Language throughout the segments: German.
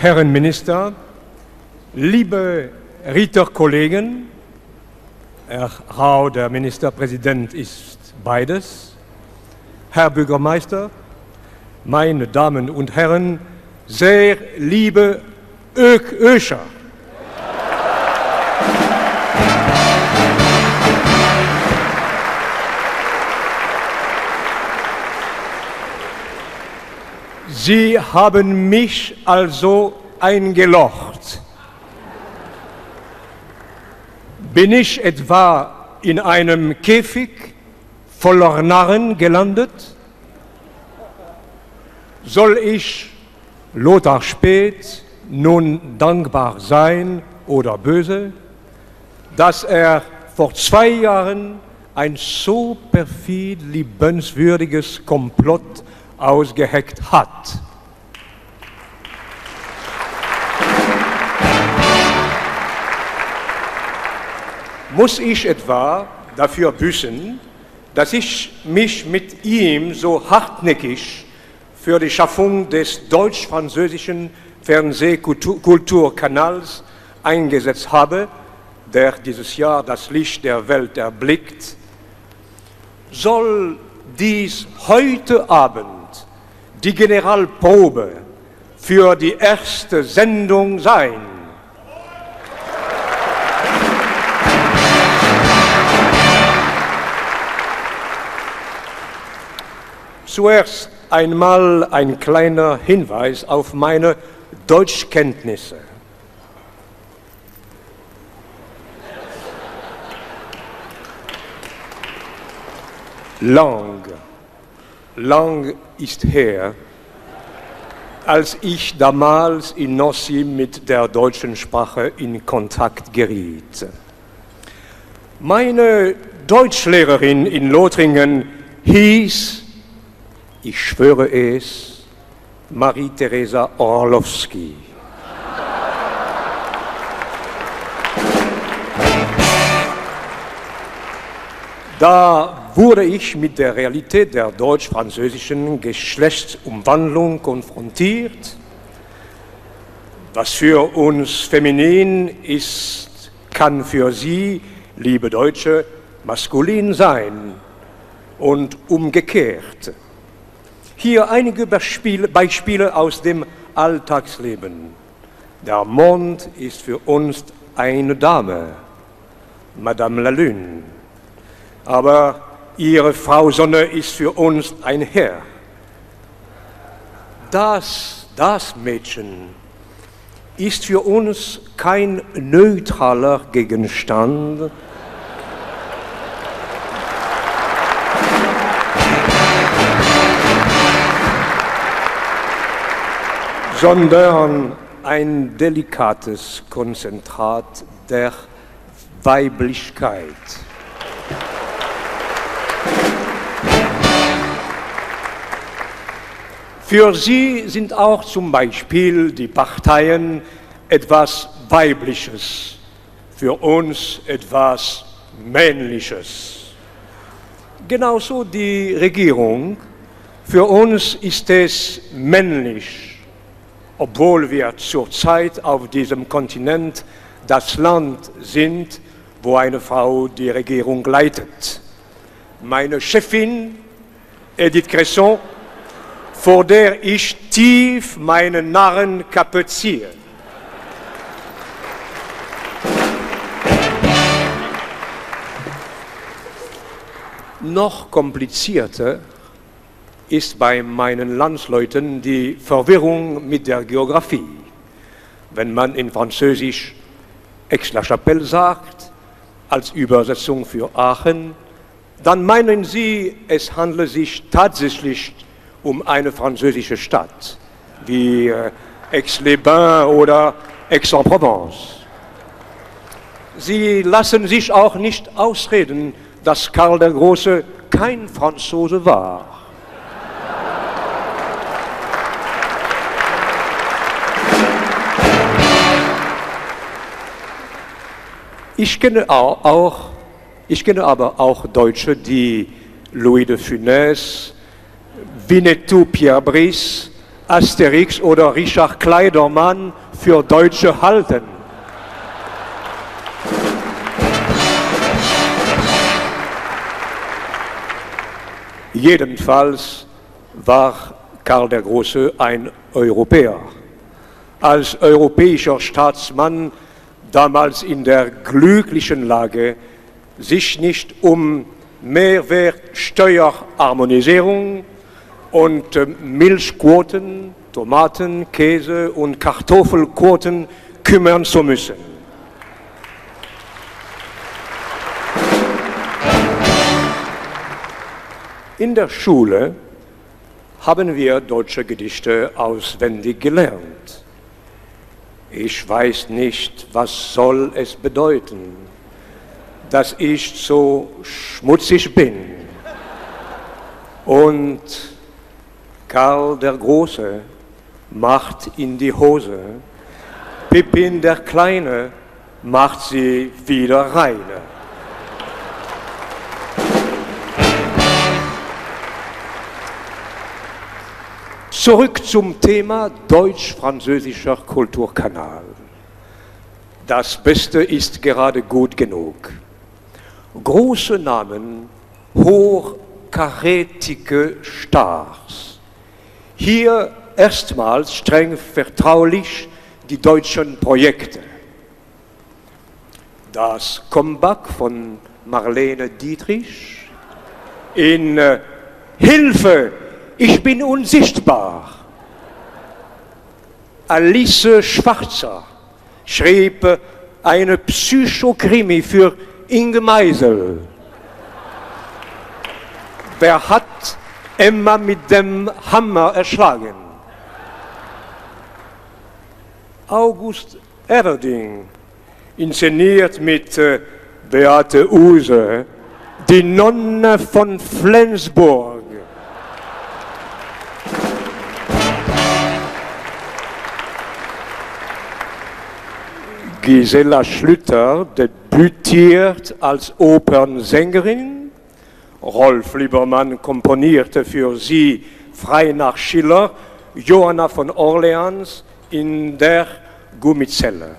Herren Minister, liebe Ritterkollegen, Herr Rau, der Ministerpräsident, ist beides, Herr Bürgermeister, meine Damen und Herren, sehr liebe Öscher. Sie haben mich also eingelocht. Bin ich etwa in einem Käfig voller Narren gelandet? Soll ich Lothar Späth nun dankbar sein oder böse, dass er vor 2 Jahren ein so perfid liebenswürdiges Komplott ausgeheckt hat? Muss ich etwa dafür büßen, dass ich mich mit ihm so hartnäckig für die Schaffung des deutsch-französischen Fernsehkulturkanals eingesetzt habe, der dieses Jahr das Licht der Welt erblickt? Soll dies heute Abend die Generalprobe für die erste Sendung sein? Zuerst einmal ein kleiner Hinweis auf meine Deutschkenntnisse. Lang ist her, als ich damals in Nossi mit der deutschen Sprache in Kontakt geriet. Meine Deutschlehrerin in Lothringen hieß, ich schwöre es, Marie-Theresa Orlowski. Da wurde ich mit der Realität der deutsch-französischen Geschlechtsumwandlung konfrontiert. Was für uns feminin ist, kann für Sie, liebe Deutsche, maskulin sein und umgekehrt. Hier einige Beispiele aus dem Alltagsleben. Der Mond ist für uns eine Dame, Madame la Lune. Aber ihre Frau Sonne ist für uns ein Herr. Das Mädchen ist für uns kein neutraler Gegenstand, sondern ein delikates Konzentrat der Weiblichkeit. Für sie sind auch zum Beispiel die Parteien etwas Weibliches, für uns etwas Männliches. Genauso die Regierung, für uns ist es männlich, obwohl wir zurzeit auf diesem Kontinent das Land sind, wo eine Frau die Regierung leitet. Meine Chefin, Edith Cresson, vor der ich tief meine Narren kapuziere. Noch komplizierter ist bei meinen Landsleuten die Verwirrung mit der Geografie. Wenn man in Französisch Aix-la-Chapelle sagt, als Übersetzung für Aachen, dann meinen sie, es handle sich tatsächlich um eine französische Stadt, wie Aix-les-Bains oder Aix-en-Provence. Sie lassen sich auch nicht ausreden, dass Karl der Große kein Franzose war. Ich kenne aber auch Deutsche, die Louis de Funès, Winnetou Pierre Brice Asterix oder Richard Kleidermann für Deutsche halten. Jedenfalls war Karl der Große ein Europäer. Als europäischer Staatsmann damals in der glücklichen Lage, sich nicht um Mehrwertsteuerharmonisierung und Milchquoten, Tomaten, Käse und Kartoffelquoten kümmern zu müssen. In der Schule haben wir deutsche Gedichte auswendig gelernt. Ich weiß nicht, was soll es bedeuten, dass ich so schmutzig bin. Und Karl der Große macht in die Hose, Pippin der Kleine macht sie wieder reine. Zurück zum Thema deutsch-französischer Kulturkanal. Das Beste ist gerade gut genug. Große Namen, hochkarätige Stars. Hier erstmals streng vertraulich die deutschen Projekte. Das Comeback von Marlene Dietrich in Hilfe! Ich bin unsichtbar. Alice Schwarzer schrieb eine Psychokrimi für Inge Meisel. Wer hat Emma mit dem Hammer erschlagen? August Erding inszeniert mit Beate Uhse die Nonne von Flensburg. Gisela Schlüter debütiert als Opernsängerin. Rolf Liebermann komponierte für sie frei nach Schiller Johanna von Orleans in der Gummizelle.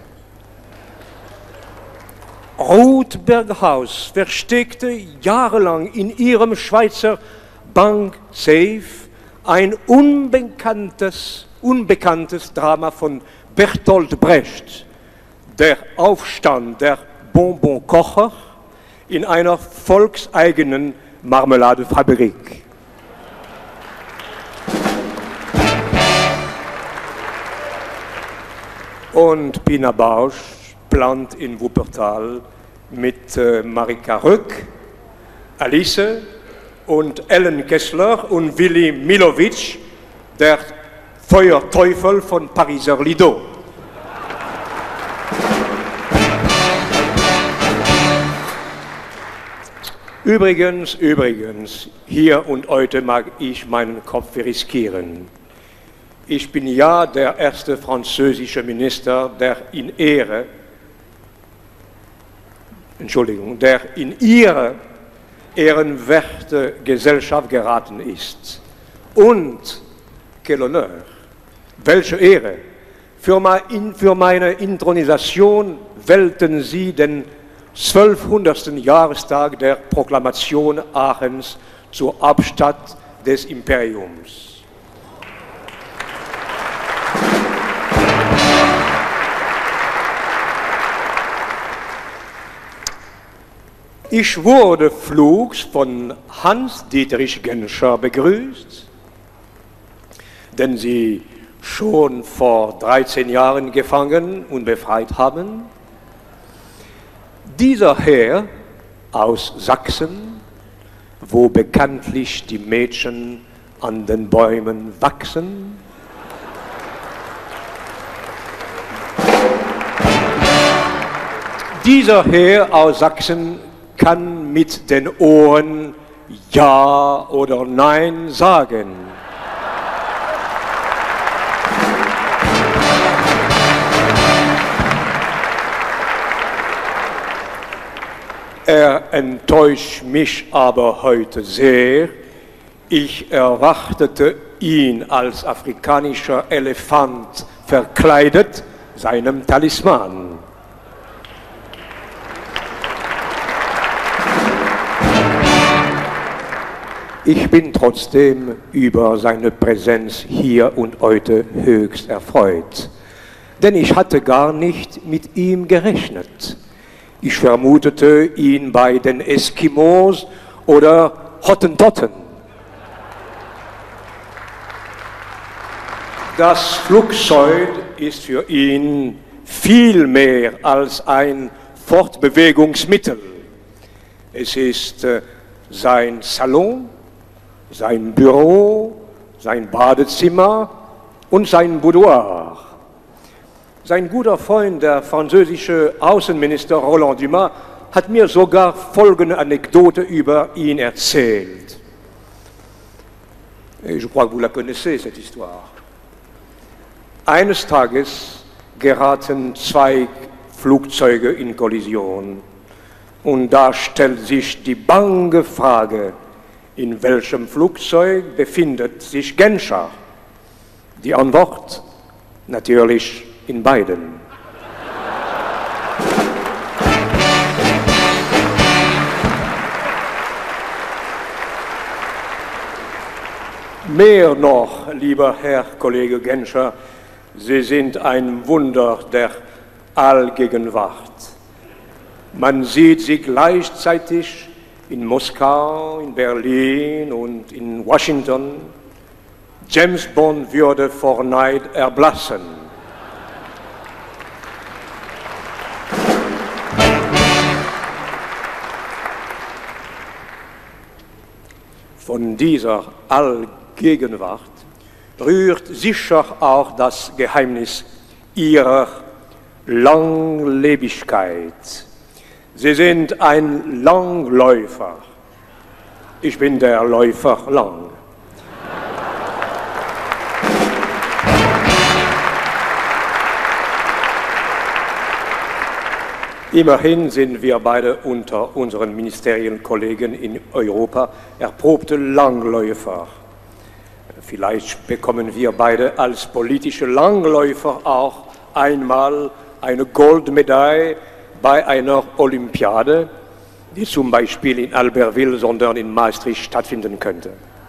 Ruth Berghaus versteckte jahrelang in ihrem Schweizer Banksafe ein unbekanntes Drama von Bertolt Brecht. Der Aufstand der Bonbonkocher in einer volkseigenen Marmeladefabrik. Und Pina Bausch plant in Wuppertal mit Marika Rück, Alice und Ellen Kessler und Willy Milovic, der Feuerteufel von Pariser Lido. Übrigens, hier und heute mag ich meinen Kopf riskieren. Ich bin ja der erste französische Minister, der in ihre ehrenwerte Gesellschaft geraten ist. Und, quel honneur, welche Ehre, für meine Inthronisation wählten Sie den 1200. Jahrestag der Proklamation Aachens zur Hauptstadt des Imperiums. Ich wurde flugs von Hans-Dietrich Genscher begrüßt, den Sie schon vor 13 Jahren gefangen und befreit haben. Dieser Herr aus Sachsen, wo bekanntlich die Mädchen an den Bäumen wachsen, dieser Herr aus Sachsen kann mit den Ohren Ja oder Nein sagen. Er enttäuscht mich aber heute sehr. Ich erwartete ihn als afrikanischer Elefant verkleidet, seinem Talisman. Ich bin trotzdem über seine Präsenz hier und heute höchst erfreut, denn ich hatte gar nicht mit ihm gerechnet. Ich vermutete ihn bei den Eskimos oder Hottentotten. Das Flugzeug ist für ihn viel mehr als ein Fortbewegungsmittel. Es ist sein Salon, sein Büro, sein Badezimmer und sein Boudoir. Sein guter Freund, der französische Außenminister Roland Dumas, hat mir sogar folgende Anekdote über ihn erzählt. Je crois que vous la connaissez, cette histoire. Eines Tages geraten zwei Flugzeuge in Kollision und da stellt sich die bange Frage, in welchem Flugzeug befindet sich Genscher? Die Antwort: natürlich in beiden. Mehr noch, lieber Herr Kollege Genscher, Sie sind ein Wunder der Allgegenwart. Man sieht Sie gleichzeitig in Moskau, in Berlin und in Washington. James Bond würde vor Neid erblassen. Von dieser Allgegenwart rührt sicher auch das Geheimnis ihrer Langlebigkeit. Sie sind ein Langläufer. Ich bin der Läufer lang. Immerhin sind wir beide unter unseren Ministerienkollegen in Europa erprobte Langläufer. Vielleicht bekommen wir beide als politische Langläufer auch einmal eine Goldmedaille bei einer Olympiade, die zum Beispiel in Albertville, sondern in Maastricht stattfinden könnte.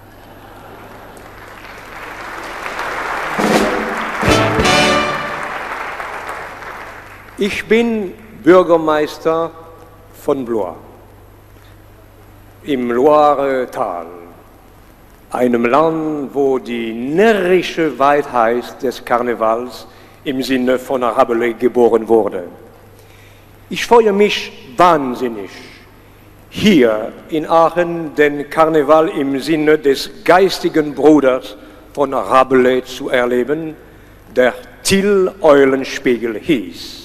Ich bin Bürgermeister von Blois im Loiretal, einem Land, wo die närrische Weisheit des Karnevals im Sinne von Rabelais geboren wurde. Ich freue mich wahnsinnig, hier in Aachen den Karneval im Sinne des geistigen Bruders von Rabelais zu erleben, der Till-Eulenspiegel hieß.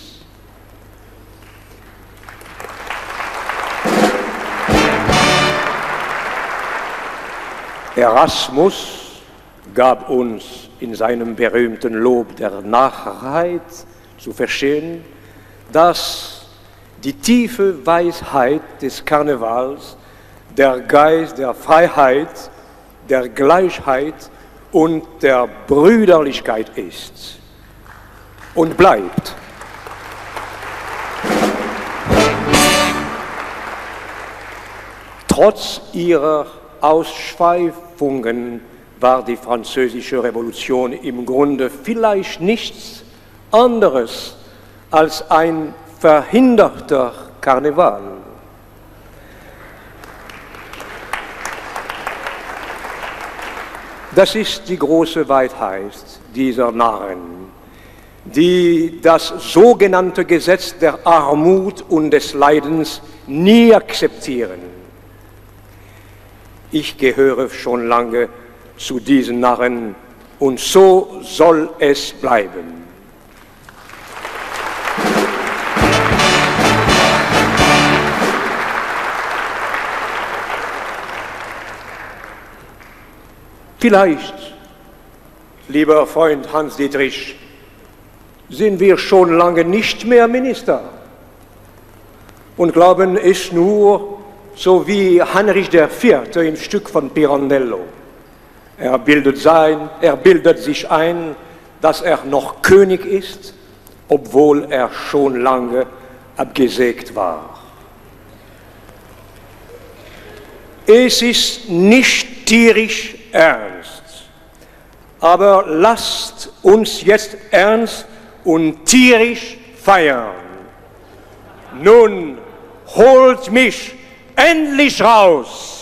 Erasmus gab uns in seinem berühmten Lob der Narrheit zu verstehen, dass die tiefe Weisheit des Karnevals der Geist der Freiheit, der Gleichheit und der Brüderlichkeit ist und bleibt. Trotz ihrer Ausschweifungen war die französische Revolution im Grunde vielleicht nichts anderes als ein verhinderter Karneval. Das ist die große Weisheit dieser Narren, die das sogenannte Gesetz der Armut und des Leidens nie akzeptieren. Ich gehöre schon lange zu diesen Narren und so soll es bleiben. Vielleicht, lieber Freund Hans-Dietrich, sind wir schon lange nicht mehr Minister und glauben es nur so wie Heinrich IV. Im Stück von Pirandello. Er bildet sich ein, dass er noch König ist, obwohl er schon lange abgesägt war. Es ist nicht tierisch ernst, aber lasst uns jetzt ernst und tierisch feiern. Nun holt mich endlich raus!